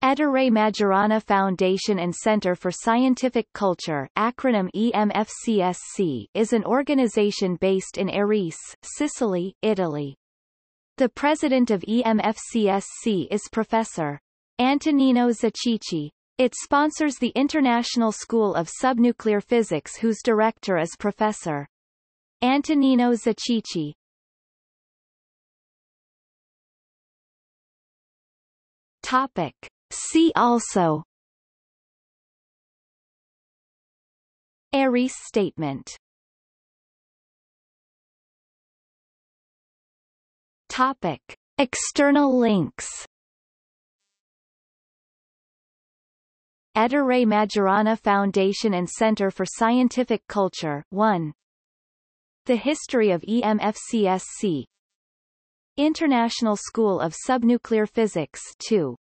Ettore Majorana Foundation and Center for Scientific Culture, acronym EMFCSC, is an organization based in Arese, Sicily, Italy. The president of EMFCSC is Professor Antonino Zaccici. It sponsors the International School of Subnuclear Physics, whose director is Professor Antonino Zaccici. Topic. See also: Arese Statement. Topic. External links. Ettore Majorana Foundation and Center for Scientific Culture 1. The History of EMFCSC. International School of Subnuclear Physics 2.